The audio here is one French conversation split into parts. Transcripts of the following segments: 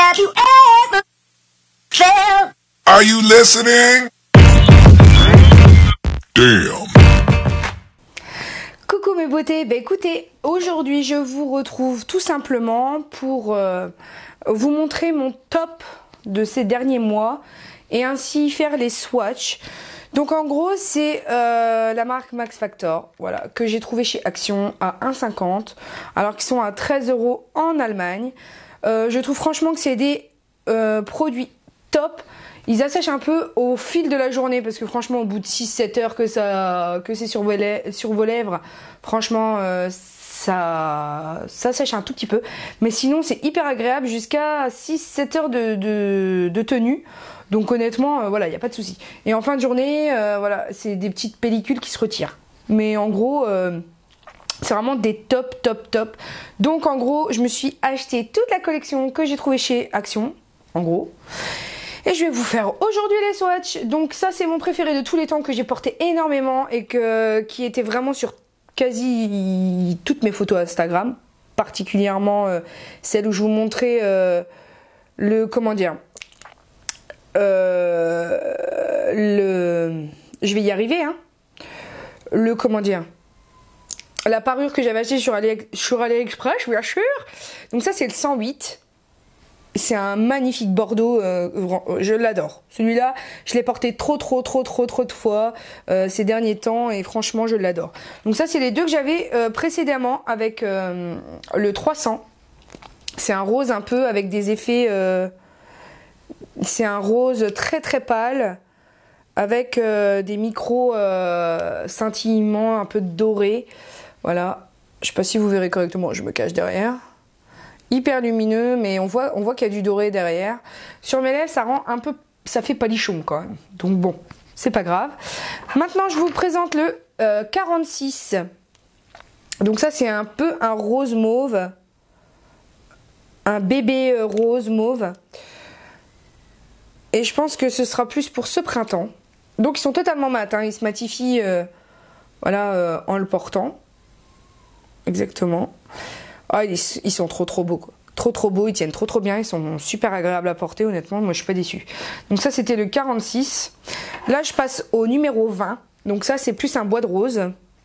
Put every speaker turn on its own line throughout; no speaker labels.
Have you ever felt?
Are you listening? Damn.
Coucou mes beautés, écoutez, aujourd'hui je vous retrouve tout simplement pour vous montrer mon top de ces derniers mois et ainsi faire les swatchs. Donc en gros c'est la marque Max Factor, voilà, que j'ai trouvé chez Action à 1,50 alors qu'ils sont à 13 € en Allemagne. Je trouve franchement que c'est des produits top. Ils assèchent un peu au fil de la journée parce que franchement au bout de 6-7 heures que c'est sur vos lèvres, franchement ça sèche un tout petit peu. Mais sinon c'est hyper agréable jusqu'à 6-7 heures de tenue. Donc honnêtement voilà, il n'y a pas de souci. Et en fin de journée, voilà, c'est des petites pellicules qui se retirent. Mais en gros c'est vraiment des top. Donc en gros je me suis acheté toute la collection que j'ai trouvée chez Action, en gros. Et je vais vous faire aujourd'hui les swatchs. Donc ça c'est mon préféré de tous les temps que j'ai porté énormément et qui était vraiment sur quasi toutes mes photos Instagram. Particulièrement celle où je vous montrais je vais y arriver hein. La parure que j'avais achetée sur AliExpress, bien sûr. Donc ça c'est le 108. C'est un magnifique bordeaux, je l'adore. Celui-là, je l'ai porté trop de fois ces derniers temps et franchement, je l'adore. Donc ça, c'est les deux que j'avais précédemment avec le 300. C'est un rose un peu avec des effets... c'est un rose très pâle avec des micros scintillements un peu dorés. Voilà. Je sais pas si vous verrez correctement, je me cache derrière. Hyper lumineux, mais on voit qu'il y a du doré derrière. Sur mes lèvres, ça fait palichon quand même. Donc bon, c'est pas grave. Maintenant, je vous présente le 46. Donc ça, c'est un peu un rose mauve. Un bébé rose mauve. Et je pense que ce sera plus pour ce printemps. Donc ils sont totalement mat, hein. Ils se matifient en le portant. Exactement. Ah, ils sont trop beaux quoi. Trop beaux, ils tiennent trop bien, ils sont super agréables à porter honnêtement, moi je suis pas déçue. Donc ça c'était le 46. Là je passe au numéro 20. Donc ça c'est plus un bois de rose.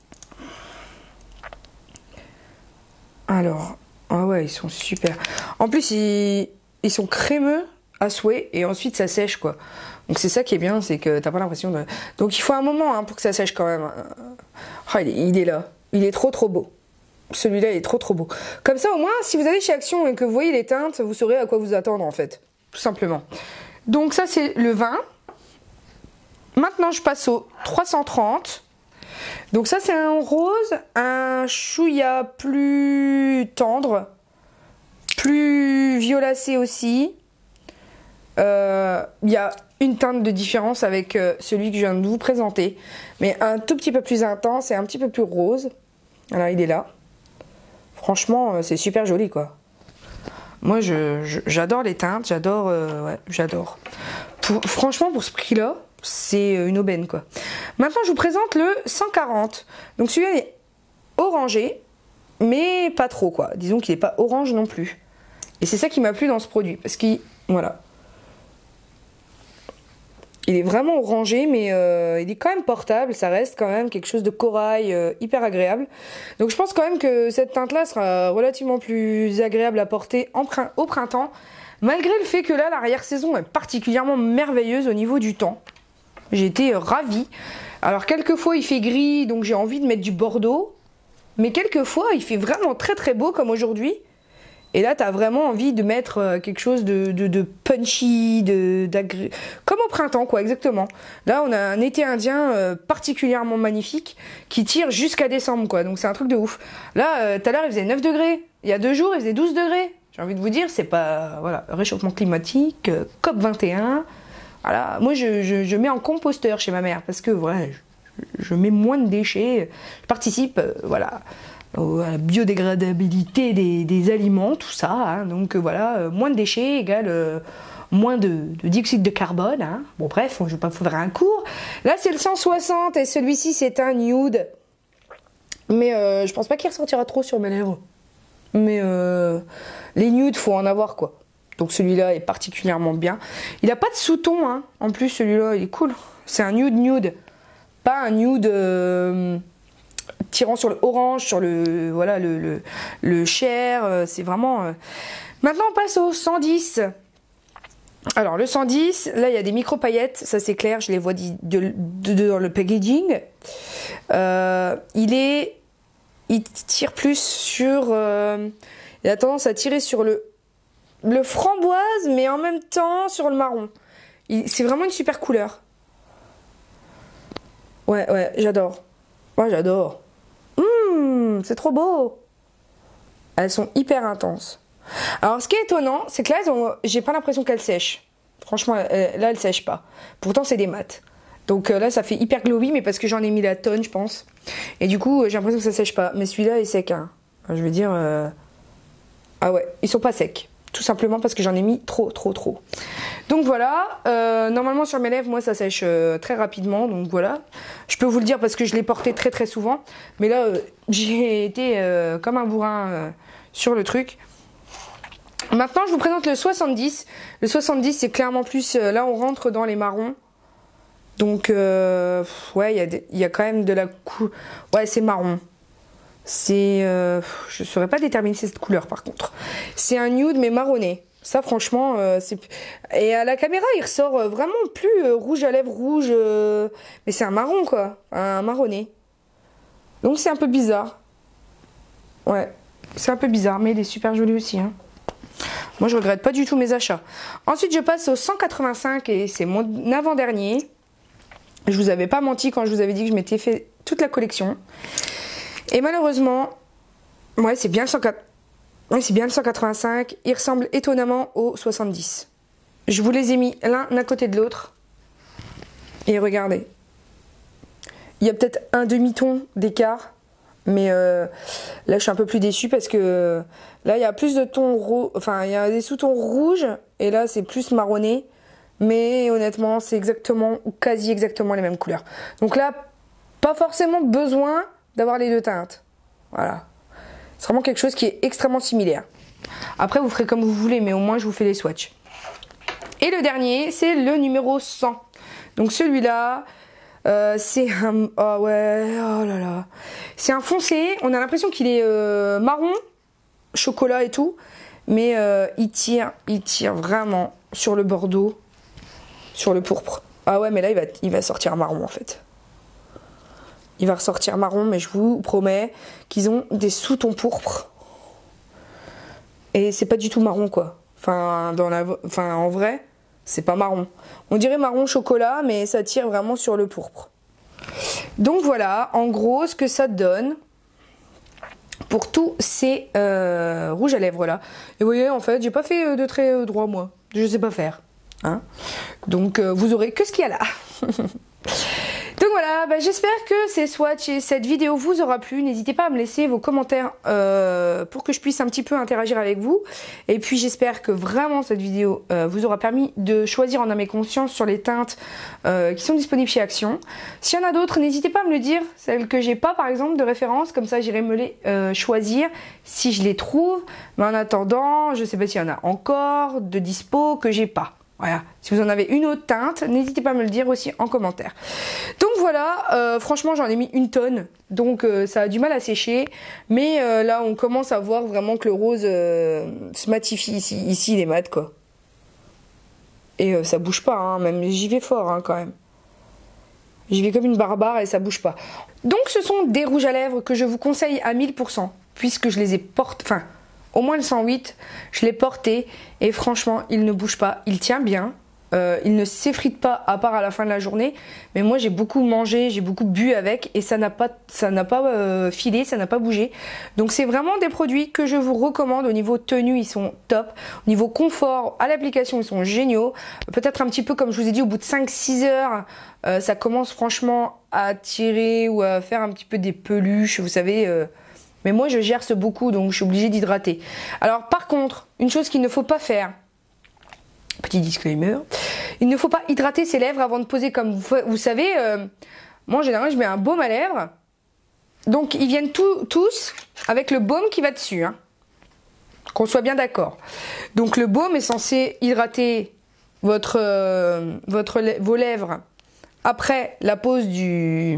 Alors, ah ouais, ils sont super. En plus ils sont crémeux à souhait et ensuite ça sèche quoi. Donc c'est ça qui est bien, c'est que t'as pas l'impression de... Donc il faut un moment hein, pour que ça sèche quand même. Ah, il est là, il est trop beau. Celui-là est trop beau. Comme ça au moins si vous allez chez Action et que vous voyez les teintes, vous saurez à quoi vous attendre en fait. Tout simplement. Donc ça c'est le 20. Maintenant je passe au 330. Donc ça c'est un rose, un chouïa plus tendre. Plus violacé aussi. Il y a une teinte de différence avec celui que je viens de vous présenter. Mais un tout petit peu plus intense et un petit peu plus rose. Voilà, il est là. Franchement, c'est super joli, quoi. Moi, j'adore les teintes, j'adore... ouais, j'adore. Franchement, pour ce prix-là, c'est une aubaine, quoi. Maintenant, je vous présente le 140. Donc, celui-là est orangé, mais pas trop, quoi. Disons qu'il n'est pas orange non plus. Et c'est ça qui m'a plu dans ce produit, parce qu'il... Voilà. Il est vraiment orangé, mais il est quand même portable. Ça reste quand même quelque chose de corail, hyper agréable. Donc je pense quand même que cette teinte-là sera relativement plus agréable à porter au printemps. Malgré le fait que là, l'arrière-saison est particulièrement merveilleuse au niveau du temps. J'ai été ravie. Alors quelquefois il fait gris, donc j'ai envie de mettre du bordeaux. Mais quelquefois il fait vraiment très beau comme aujourd'hui. Et là, tu as vraiment envie de mettre quelque chose de punchy, comme au printemps, quoi, exactement. Là, on a un été indien particulièrement magnifique qui tire jusqu'à décembre, quoi. Donc, c'est un truc de ouf. Là, tout à l'heure, il faisait 9 degrés. Il y a 2 jours, il faisait 12 degrés. J'ai envie de vous dire, c'est pas... Voilà, réchauffement climatique, COP21. Voilà, moi, je mets en composteur chez ma mère parce que, voilà, je mets moins de déchets. Je participe, voilà... à la biodégradabilité des aliments, tout ça, hein. Donc voilà, moins de déchets égale moins de dioxyde de carbone, hein. Bon bref, je ne vais pas vous faire un cours. Là c'est le 160 et celui-ci c'est un nude, mais je pense pas qu'il ressortira trop sur mes lèvres. Mais les nudes, faut en avoir quoi. Donc celui-là est particulièrement bien. Il n'a pas de sous-ton, hein. En plus celui-là il est cool. C'est un nude nude. Pas un nude tirant sur le orange, sur le voilà le chair. C'est vraiment... Maintenant on passe au 110. Alors le 110, là il y a des micro paillettes, ça c'est clair, je les vois dans le packaging. Il tire plus sur... il a tendance à tirer sur le framboise, mais en même temps sur le marron. C'est vraiment une super couleur. Ouais, j'adore. Ouais, j'adore. C'est trop beau. Elles sont hyper intenses. Alors, ce qui est étonnant, c'est que là, j'ai pas l'impression qu'elles sèchent. Franchement, là, elles sèchent pas. Pourtant, c'est des mats. Donc là, ça fait hyper glowy, mais parce que j'en ai mis la tonne, je pense. Et du coup, j'ai l'impression que ça sèche pas. Mais celui-là est sec, hein. Enfin, je veux dire... Ah ouais, ils sont pas secs. Tout simplement parce que j'en ai mis trop. Donc voilà, normalement sur mes lèvres, moi ça sèche très rapidement, donc voilà. Je peux vous le dire parce que je l'ai porté très souvent. Mais là, j'ai été comme un bourrin sur le truc. Maintenant, je vous présente le 70. Le 70, c'est clairement plus... là, on rentre dans les marrons. Donc, ouais, il y a quand même de la couleur... Ouais, c'est marron. C'est... je ne saurais pas déterminer cette couleur, par contre. C'est un nude, mais marronné. Ça, franchement, c'est... Et à la caméra, il ressort vraiment plus rouge à lèvres, rouge... Mais c'est un marron, quoi. Un marronné. Donc, c'est un peu bizarre. Ouais, c'est un peu bizarre, mais il est super joli aussi, hein. Moi, je regrette pas du tout mes achats. Ensuite, je passe au 185 et c'est mon avant-dernier. Je vous avais pas menti quand je vous avais dit que je m'étais fait toute la collection. Et malheureusement, ouais, c'est bien le 185. Il ressemble étonnamment au 70. Je vous les ai mis l'un à côté de l'autre. Et regardez. Il y a peut-être un demi-ton d'écart. Mais là, je suis un peu plus déçue parce que là, il y a plus de tons rouges. Enfin, il y a des sous-tons rouges. Et là, c'est plus marronné. Mais honnêtement, c'est exactement ou quasi exactement les mêmes couleurs. Donc là, pas forcément besoin d'avoir les deux teintes. Voilà. C'est vraiment quelque chose qui est extrêmement similaire. Après, vous ferez comme vous voulez, mais au moins, je vous fais les swatchs. Et le dernier, c'est le numéro 100. Donc celui-là... c'est un... Oh ouais, oh là là. C'est un foncé, on a l'impression qu'il est marron, chocolat et tout, mais il tire vraiment sur le bordeaux, sur le pourpre. Ah ouais, mais là il va sortir marron en fait. Il va ressortir marron, mais je vous promets qu'ils ont des sous-tons pourpres. Et c'est pas du tout marron quoi. Enfin, en vrai... C'est pas marron. On dirait marron chocolat, mais ça tire vraiment sur le pourpre. Donc voilà, en gros, ce que ça donne pour tous ces rouges à lèvres là. Et vous voyez, en fait, j'ai pas fait de traits droits, moi. Je sais pas faire. Hein, donc, vous aurez que ce qu'il y a là. Donc voilà, bah, j'espère que ces swatchs et cette vidéo vous aura plu. N'hésitez pas à me laisser vos commentaires pour que je puisse un petit peu interagir avec vous. Et puis j'espère que vraiment cette vidéo vous aura permis de choisir en âme et conscience sur les teintes qui sont disponibles chez Action. S'il y en a d'autres, n'hésitez pas à me le dire. Celles que j'ai pas par exemple de référence, comme ça j'irai me les choisir si je les trouve. Mais en attendant, je sais pas s'il y en a encore de dispo que j'ai pas. Voilà, si vous en avez une autre teinte, n'hésitez pas à me le dire aussi en commentaire. Donc voilà, franchement j'en ai mis une tonne, donc ça a du mal à sécher. Mais là on commence à voir vraiment que le rose se matifie ici les mats quoi. Et ça bouge pas, hein, même j'y vais fort hein, quand même. J'y vais comme une barbare et ça bouge pas. Donc ce sont des rouges à lèvres que je vous conseille à 1000%, puisque je les ai portés... Enfin, au moins le 108, je l'ai porté et franchement, il ne bouge pas. Il tient bien. Il ne s'effrite pas à part à la fin de la journée. Mais moi, j'ai beaucoup mangé, j'ai beaucoup bu avec et ça n'a pas filé, ça n'a pas bougé. Donc, c'est vraiment des produits que je vous recommande. Au niveau tenue, ils sont top. Au niveau confort, à l'application, ils sont géniaux. Peut-être un petit peu, comme je vous ai dit, au bout de 5-6 heures, ça commence franchement à tirer ou à faire un petit peu des peluches, vous savez... Mais moi, je gerce beaucoup, donc je suis obligée d'hydrater. Alors, par contre, une chose qu'il ne faut pas faire, petit disclaimer, il ne faut pas hydrater ses lèvres avant de poser. Comme vous savez, moi, en général, je mets un baume à lèvres. Donc, ils viennent tous avec le baume qui va dessus. Hein. Qu'on soit bien d'accord. Donc le baume est censé hydrater vos lèvres après la pose du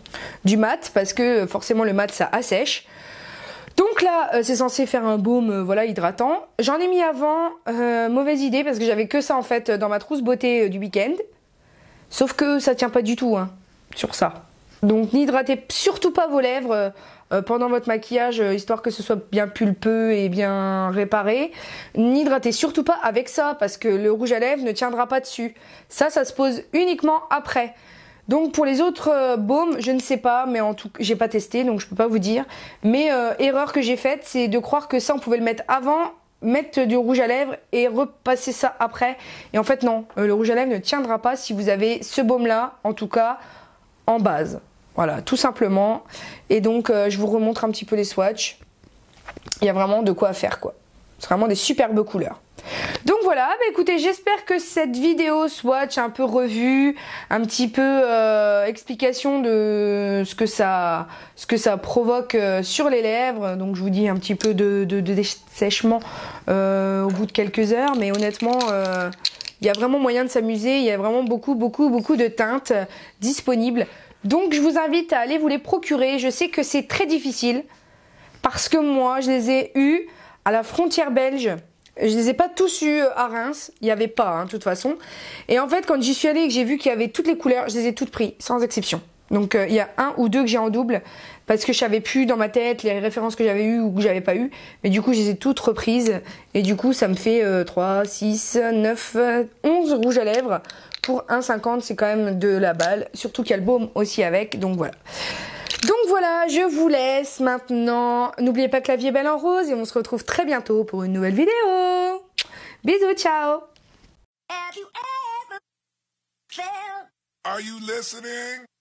mat, parce que forcément le mat ça assèche. Donc là c'est censé faire un baume voilà hydratant. J'en ai mis avant, mauvaise idée parce que j'avais que ça en fait dans ma trousse beauté du week-end. Sauf que ça tient pas du tout hein, sur ça. Donc n'hydratez surtout pas vos lèvres pendant votre maquillage, histoire que ce soit bien pulpeux et bien réparé. N'hydratez surtout pas avec ça, parce que le rouge à lèvres ne tiendra pas dessus. Ça se pose uniquement après. Donc pour les autres baumes, je ne sais pas, mais en tout cas, j'ai pas testé, donc je peux pas vous dire. Mais erreur que j'ai faite, c'est de croire que ça, on pouvait le mettre avant, mettre du rouge à lèvres et repasser ça après. Et en fait non, le rouge à lèvres ne tiendra pas si vous avez ce baume-là, en tout cas en base. Voilà, tout simplement. Et donc, je vous remontre un petit peu les swatchs. Il y a vraiment de quoi faire, quoi. C'est vraiment des superbes couleurs. Donc voilà, bah écoutez, j'espère que cette vidéo swatch un peu revue, un petit peu explication de ce que ça provoque sur les lèvres. Donc je vous dis un petit peu de dessèchement au bout de quelques heures. Mais honnêtement, il y a vraiment moyen de s'amuser. Il y a vraiment beaucoup de teintes disponibles. Donc je vous invite à aller vous les procurer. Je sais que c'est très difficile parce que moi je les ai eus à la frontière belge. Je les ai pas tous eus à Reims, il n'y avait pas hein, de toute façon. Et en fait quand j'y suis allée et que j'ai vu qu'il y avait toutes les couleurs, je les ai toutes pris sans exception. Donc il y a un ou deux que j'ai en double parce que je savais plus dans ma tête les références que j'avais eues ou que j'avais pas eues. Mais du coup je les ai toutes reprises et du coup ça me fait 3, 6, 9, 11 rouges à lèvres. Pour 1,50 c'est quand même de la balle, surtout qu'il y a le baume aussi avec, donc voilà. Donc voilà, je vous laisse maintenant. N'oubliez pas que la vie est belle en rose et on se retrouve très bientôt pour une nouvelle vidéo. Bisous, ciao.
Are you listening?